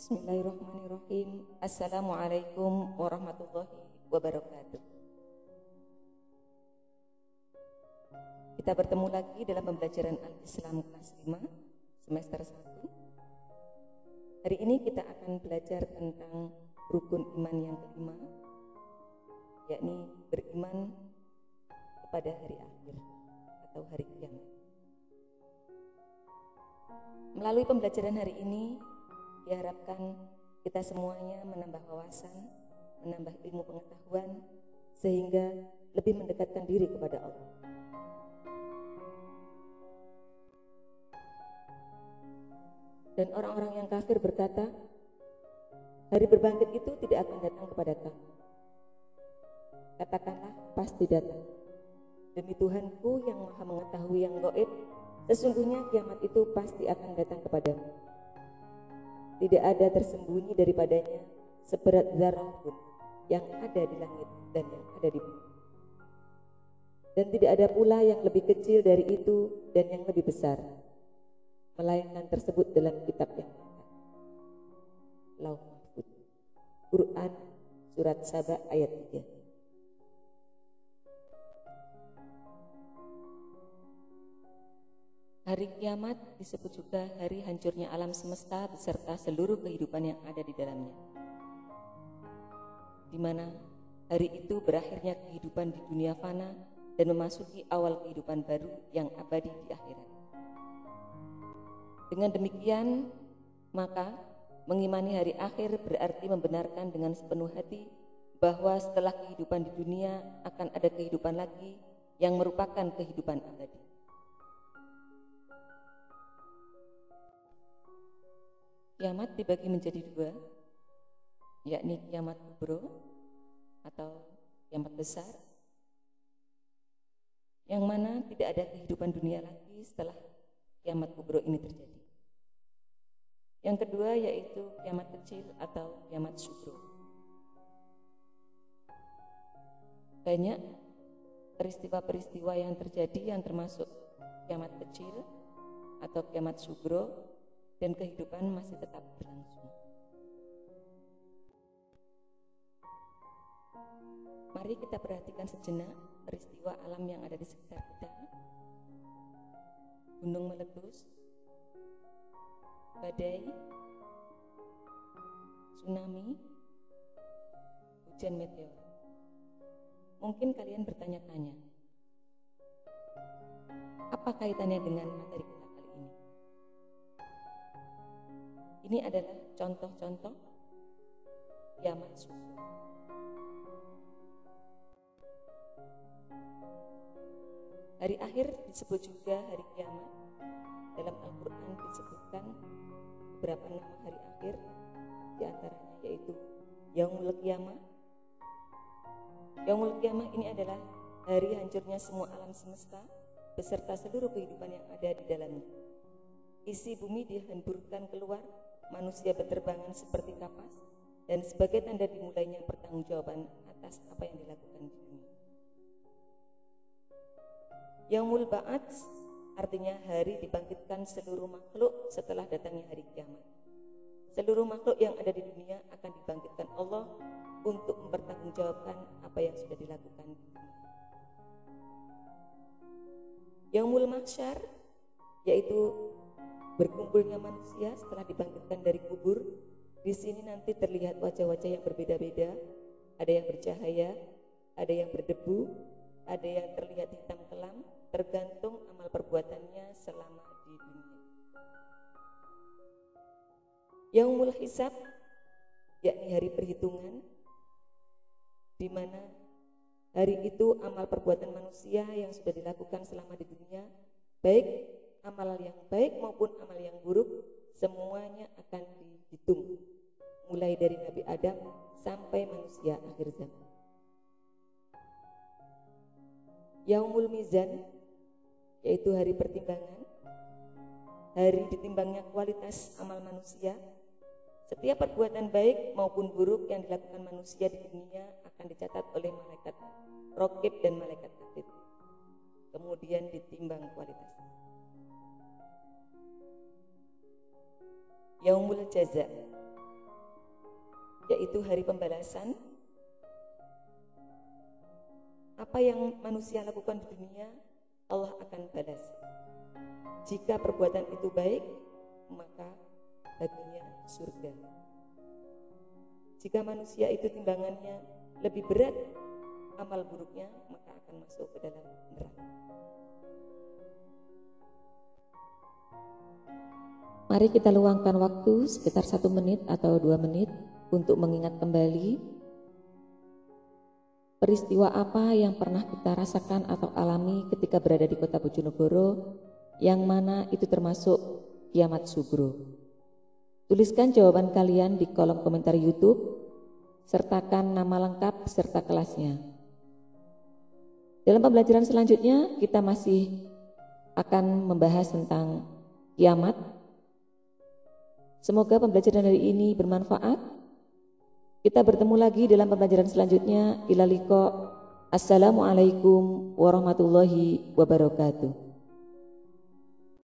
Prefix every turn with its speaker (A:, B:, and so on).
A: Bismillahirrahmanirrahim. Assalamualaikum warahmatullahi wabarakatuh. Kita bertemu lagi dalam pembelajaran Al-Islam kelas 5 semester 1. Hari ini kita akan belajar tentang rukun iman yang kelima, yakni beriman kepada hari akhir atau hari kiamat. Melalui pembelajaran hari ini diharapkan kita semuanya menambah wawasan, menambah ilmu pengetahuan, sehingga lebih mendekatkan diri kepada Allah. Dan orang-orang yang kafir berkata, hari berbangkit itu tidak akan datang kepada kamu. Katakanlah, pasti datang. Demi Tuhanku yang maha mengetahui yang gaib, sesungguhnya kiamat itu pasti akan datang kepadamu. Tidak ada tersembunyi daripadanya seberat zarah pun yang ada di langit dan yang ada di bumi. Dan tidak ada pula yang lebih kecil dari itu dan yang lebih besar, melainkan tersebut dalam kitab yang nyata. Lauh Mahfuz. Quran Surat Saba ayat 3. Hari kiamat disebut juga hari hancurnya alam semesta beserta seluruh kehidupan yang ada di dalamnya, di mana hari itu berakhirnya kehidupan di dunia fana dan memasuki awal kehidupan baru yang abadi di akhirat. Dengan demikian, maka mengimani hari akhir berarti membenarkan dengan sepenuh hati bahwa setelah kehidupan di dunia akan ada kehidupan lagi yang merupakan kehidupan abadi. Kiamat dibagi menjadi dua, yakni kiamat kubro atau kiamat besar, yang mana tidak ada kehidupan dunia lagi setelah kiamat kubro ini terjadi. Yang kedua yaitu kiamat kecil atau kiamat syukro. Banyak peristiwa-peristiwa yang terjadi yang termasuk kiamat kecil atau kiamat syukro, dan kehidupan masih tetap berlangsung. Mari kita perhatikan sejenak peristiwa alam yang ada di sekitar kita. Gunung meletus, badai, tsunami, hujan meteor. Mungkin kalian bertanya-tanya, apa kaitannya dengan materi kita kali ini? Ini adalah contoh-contoh kiamat syukro. Hari akhir disebut juga hari kiamat. Dalam Al-Quran disebutkan beberapa nama hari akhir, di antaranya yaitu Yaumul Qiyamah. Yaumul Qiyamah ini adalah hari hancurnya semua alam semesta beserta seluruh kehidupan yang ada di dalamnya. Isi bumi dihamburkan keluar, manusia berterbangan seperti kapas, dan sebagai tanda dimulainya pertanggungjawaban atas apa yang dilakukan di dunia. Yaumul Ba'ats artinya hari dibangkitkan seluruh makhluk setelah datangnya hari kiamat. Seluruh makhluk yang ada di dunia akan dibangkitkan Allah untuk mempertanggungjawabkan apa yang sudah dilakukan di dunia. Yaumul Mahsyar yaitu berkumpulnya manusia setelah dibangkitkan dari kubur. Di sini nanti terlihat wajah-wajah yang berbeda-beda. Ada yang bercahaya, ada yang berdebu, ada yang terlihat hitam kelam, tergantung amal perbuatannya selama di dunia. Yaumul Hisab, yakni hari perhitungan, di mana hari itu amal perbuatan manusia yang sudah dilakukan selama di dunia, baik amal yang baik maupun amal yang buruk, semuanya akan dihitung, mulai dari Nabi Adam sampai manusia akhir zaman. Yaumul Mizan, yaitu hari pertimbangan, hari ditimbangnya kualitas amal manusia. Setiap perbuatan baik maupun buruk yang dilakukan manusia di dunia akan dicatat oleh malaikat Raqib dan malaikat Atid, kemudian ditimbang kualitasnya. Yaumul Jaza, yaitu hari pembalasan. Apa yang manusia lakukan di dunia, Allah akan balas. Jika perbuatan itu baik, maka baginya surga. Jika manusia itu timbangannya lebih berat amal buruknya, maka akan masuk ke dalam neraka. Mari kita luangkan waktu sekitar 1 menit atau 2 menit untuk mengingat kembali peristiwa apa yang pernah kita rasakan atau alami ketika berada di kota Bojonegoro, yang mana itu termasuk kiamat sugro. Tuliskan jawaban kalian di kolom komentar YouTube, sertakan nama lengkap serta kelasnya. Dalam pembelajaran selanjutnya kita masih akan membahas tentang kiamat. Semoga pembelajaran hari ini bermanfaat. Kita bertemu lagi dalam pembelajaran selanjutnya. Ila liqa. Assalamualaikum warahmatullahi wabarakatuh.